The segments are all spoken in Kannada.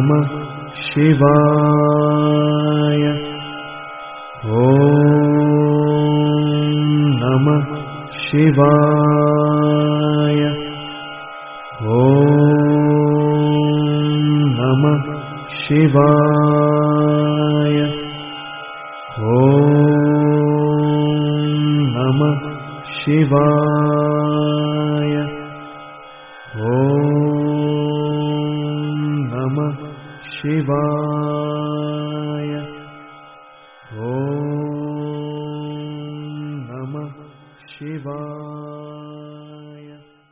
ನಮಃ ಶಿವಾಯ. ಓಂ ನಮಃ ಶಿವಾಯ. ಓಂ ನಮಃ ಶಿವಾಯ. ಓಂ ನಮಃ ಶಿವಾಯ. ಓಂ ನಮಃ ಶಿವಾಯ. ಓಂ ನಮಃ ಶಿವಾಯ.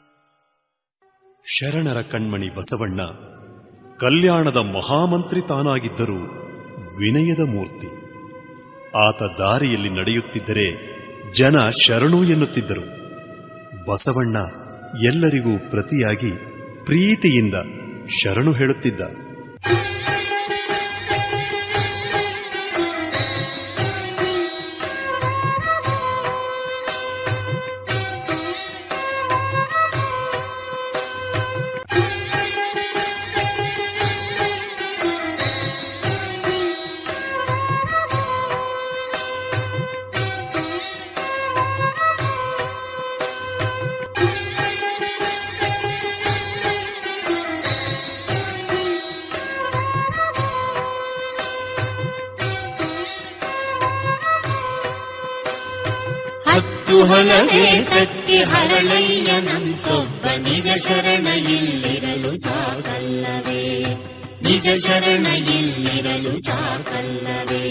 ಶರಣರ ಕಣ್ಮಣಿ ಬಸವಣ್ಣ ಕಲ್ಯಾಣದ ಮಹಾಮಂತ್ರಿ ತಾನಾಗಿದ್ದರೂ ವಿನಯದ ಮೂರ್ತಿ. ಆತ ದಾರಿಯಲ್ಲಿ ನಡೆಯುತ್ತಿದ್ದರೆ ಜನ ಶರಣು ಎನ್ನುತ್ತಿದ್ದರು. ಬಸವಣ್ಣ ಎಲ್ಲರಿಗೂ ಪ್ರತಿಯಾಗಿ ಪ್ರೀತಿಯಿಂದ ಶರಣು ಹೇಳುತ್ತಿದ್ದ. ಹಲವೇತಕ್ಕೆ ಹರಳಯ್ಯನಂತೊಬ್ಬ ನಿಜ ಶರಣ ಇಲ್ಲಿರಲು ಸಾಕಲ್ಲವೇ, ನಿಜ ಶರಣ ಇಲ್ಲಿರಲು ಸಾಕಲ್ಲವೇ.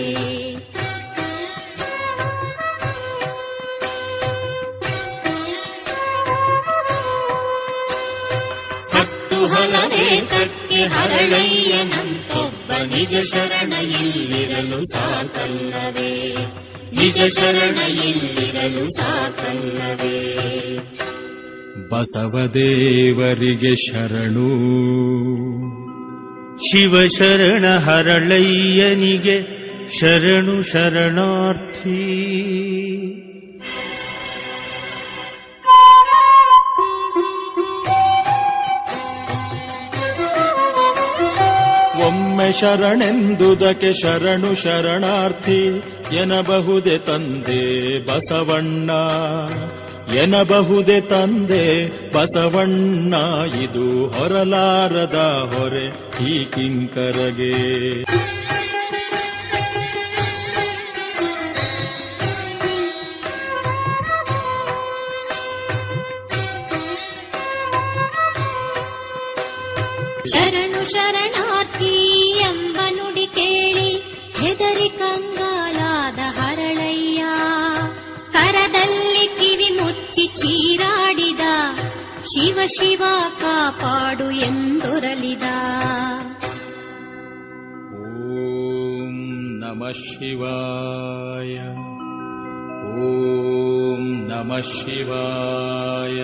ಹತ್ತು ಹಲವೇತಕ್ಕೆ ಹರಳಯ್ಯನಂತೊಬ್ಬ ನಿಜ ಶರಣ ಇಲ್ಲಿರಲು ಸಾಕಲ್ಲವೇ, ನಿಜ ಶರಣ ಇಲ್ಲಿರಲು ಸಾಕಲ್ಲವೇ. ಬಸವದೇವರಿಗೆ ಶರಣು, ಶಿವಶರಣ ಹರಳಯ್ಯನಿಗೆ ಶರಣು ಶರಣಾರ್ಥಿ. ಒಮ್ಮೆ ಶರಣೆಂದುದಕ್ಕೆ ಶರಣು ಶರಣಾರ್ಥಿ ಎನ್ನಬಹುದೇ ತಂದೆ ಬಸವಣ್ಣ, ಎನ್ನಬಹುದೇ ತಂದೆ ಬಸವಣ್ಣ. ಇದು ಹೊರಲಾರದ ಹೊರೆ ಈ ಕಿಂಕರಗೆ. ಶರಣು ಶರಣಾರ್ಥಿ ಎಂಬ ನುಡಿ ಕೇಳಿ ಹೆದರಿ ಕಂಗಾಲಾದ ಹರಳಯ್ಯ, ಕರದಲ್ಲಿ ಕಿವಿ ಮುಚ್ಚಿ ಚೀರಾಡಿದ, ಶಿವ ಶಿವ ಕಾಪಾಡು ಎಂದೊರಲಿದ. ಓಂ ನಮಃ ಶಿವಾಯ. ಓಂ ನಮಃ ಶಿವಾಯ.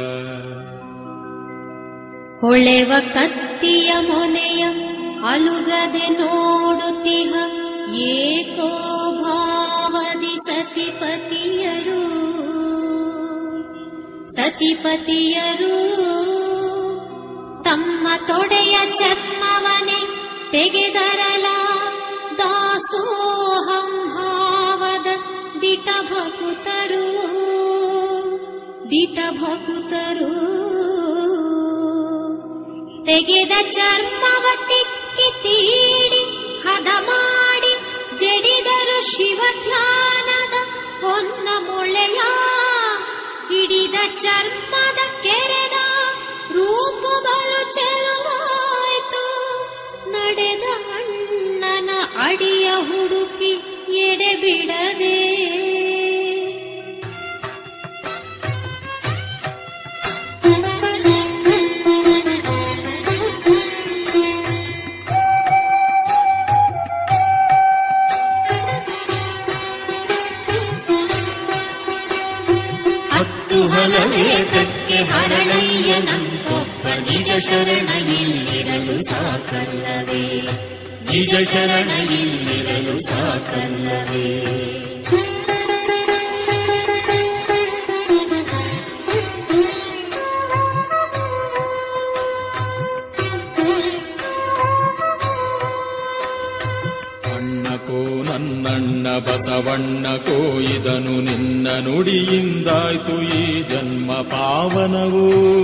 ಹೊಳೆವ ಕತ್ತಿಯ ಮೊನೆಯ ಅಲುಗದೆ ನೋಡುತ್ತಿಹ ಏಕೋ ಭಾವದಿ ಸತಿಪತಿಯರು, ಸತಿಪತಿಯರು ತಮ್ಮ ತೊಡೆಯ ಚರ್ಮವನೆ ತೆಗೆದರಲ, ದಾಸೋಹಂ ಭಾವದ ದಿಟ ಭಕುತರು, ದಿಟ ಭಕುತರು ತೆಗೆದ ಚರ್ಮವ ತಿಕ್ಕಿ ತೀಡಿ ಹದ ಮಾಡಿ ಜಡಿದರು ಶಿವ ಧ್ಯಾನದ ಹೊನ್ನ ಮೊಳೆಯ. ಹಿಡಿದ ಚರ್ಮದ ಕೆರೆದ ರೂಪುಗಳು ಚೆಲುವಾಯ್ತು, ನಡೆದ ಅಣ್ಣನ ಅಡಿಯ ಹುಡುಕಿ ಎಡೆ ಬಿಡದೆ. ಹಲವೇತಕ್ಕೆ ಹರಳಯ್ಯನಂತೊಬ್ಬ ನಿಜ ಶರಣ ಇಲ್ಲಿರಲು ಸಾಕಲ್ಲವೇ, ನಿಜ ಶರಣ ಇಲ್ಲಿರಲು ಸಾಕಲ್ಲವೇ. ಬಸವಣ್ಣ ಕೋಯಿದನು ನಿನ್ನ ನುಡಿಯಿಂದಾಯ್ತು ಈ ಜನ್ಮ ಪಾವನವು.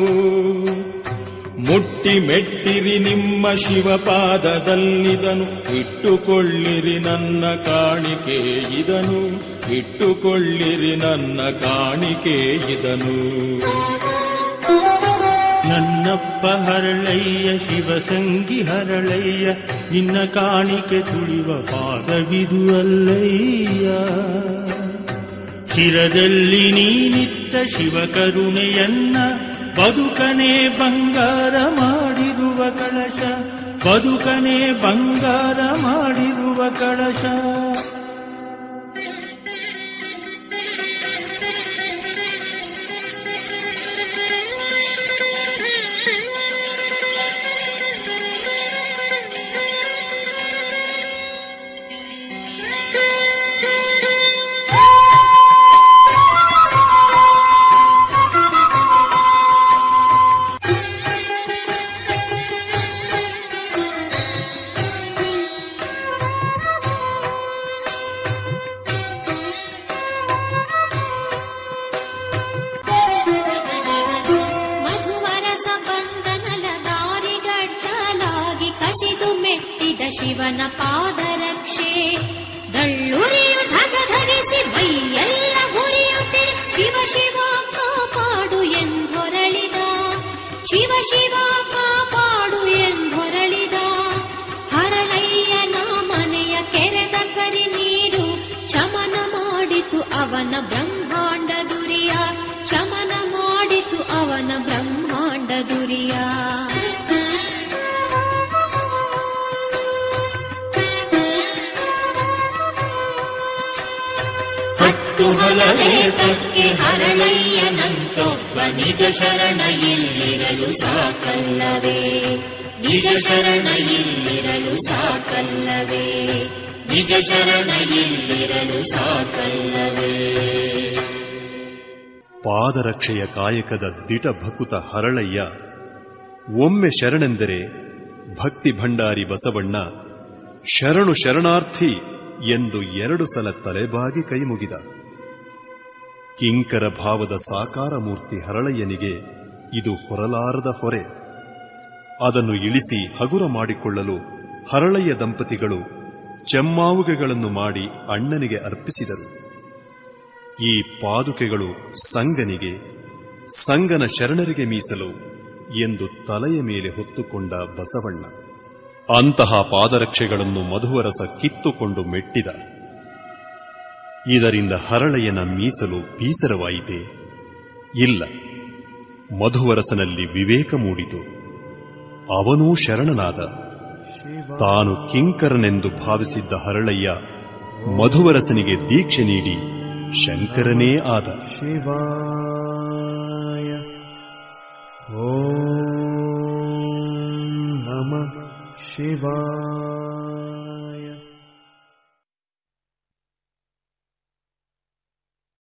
ಮುಟ್ಟಿ ಮೆಟ್ಟಿರಿ ನಿಮ್ಮ ಶಿವಪಾದದಲ್ಲಿದನು, ಇಟ್ಟುಕೊಳ್ಳಿರಿ ನನ್ನ ಕಾಣಿಕೆ ಇದನು, ಇಟ್ಟುಕೊಳ್ಳಿರಿ ನನ್ನ ಕಾಣಿಕೆ ಇದನು. ನನ್ನಪ್ಪ ಹರಳಯ್ಯ ಶಿವಸಂಗಿ ಹರಳಯ್ಯ, ನಿನ್ನ ಕಾಣಿಕೆ ತುಳಿವ ಪಾದವಿದು ಅಲ್ಲಯ್ಯ. ಶಿರದಲ್ಲಿ ನೀನಿತ್ತ ಶಿವಕರುಣೆಯನ್ನ, ಬದುಕನೆ ಬಂಗಾರ ಮಾಡಿರುವ ಕಳಶ, ಬದುಕನೆ ಬಂಗಾರ ಮಾಡಿರುವ ಕಳಶ. ಶಿವನ ಪಾದರಕ್ಷೆ ದಳ್ಳುರಿಯು ಧಗಧಗಿಸಿ ಮೈಯೆಲ್ಲ ಹುರಿಯುತ್ತಿರಿ, ಶಿವ ಶಿವ ಕಾಪಾಡು ಎಂದೊರಳಿದ, ಶಿವ ಶಿವ ಕಾಪಾಡು ಎಂದೊರಳಿದ. ಹರಳಯ್ಯನ ಮನೆಯ ಕೆರೆದ ಕರಿ ನೀರು ಶಮನ ಮಾಡಿತು ಅವನ ಬ್ರಹ್ಮಾಂಡ ದುರಿಯ, ಶಮನ ಮಾಡಿತು ಅವನ ಬ್ರಹ್ಮಾಂಡ ದುರಿಯ. ಕುತೂಹಲವೇತಕ್ಕೆ ಹರಳಯ್ಯನಂತೊಬ್ಬ ನಿಜ ಶರಣ ಇಲ್ಲಿರಲು ಸಾಕಲ್ಲವೇ, ನಿಜ ಶರಣ ಇಲ್ಲಿರಲು ಸಾಕಲ್ಲವೇ, ನಿಜ ಶರಣ ಇಲ್ಲಿರಲು ಸಾಕಲ್ಲವೇ. ಪಾದರಕ್ಷೆಯ ಕಾಯಕದ ದಿಟ ಭಕುತ ಹರಳಯ್ಯ ಒಮ್ಮೆ ಶರಣೆಂದರೆ ಭಕ್ತಿ ಭಂಡಾರಿ ಬಸವಣ್ಣ ಶರಣು ಶರಣಾರ್ಥಿ ಎಂದು 2 ಸಲ ತಲೆಬಾಗಿ ಕೈಮುಗಿದ. ಕಿಂಕರ ಭಾವದ ಸಾಕಾರ ಮೂರ್ತಿ ಹರಳಯ್ಯನಿಗೆ ಇದು ಹೊರಲಾರದ ಹೊರೆ. ಅದನ್ನು ಇಳಿಸಿ ಹಗುರ ಮಾಡಿಕೊಳ್ಳಲು ಹರಳಯ್ಯ ದಂಪತಿಗಳು ಚೆಮ್ಮಾವುಗೆಗಳನ್ನು ಮಾಡಿ ಅಣ್ಣನಿಗೆ ಅರ್ಪಿಸಿದರು. ಈ ಪಾದುಕೆಗಳು ಸಂಗನಿಗೆ, ಸಂಗನ ಶರಣರಿಗೆ ಮೀಸಲು ಎಂದು ತಲೆಯ ಮೇಲೆ ಹೊತ್ತುಕೊಂಡ ಬಸವಣ್ಣ ಅಂತಹ ಪಾದರಕ್ಷೆಗಳನ್ನು ಮಧುವರಸ ಕಿತ್ತುಕೊಂಡು ಮೆಟ್ಟಿದ. ಇದರಿಂದ ಹರಳಯ್ಯನ ಮೀಸಲು ಬೀಸರವಾಯಿತೆ? ಇಲ್ಲ, ಮಧುವರಸನಲ್ಲಿ ವಿವೇಕ ಮೂಡಿತು. ಅವನೂ ಶರಣನಾದ. ತಾನು ಕಿಂಕರನೆಂದು ಭಾವಿಸಿದ್ದ ಹರಳಯ್ಯ ಮಧುವರಸನಿಗೆ ದೀಕ್ಷೆ ನೀಡಿ ಶಂಕರನೇ ಆದ. ಶಿವಾಯ ಓಂ ನಮಃ ಶಿವಾಯ.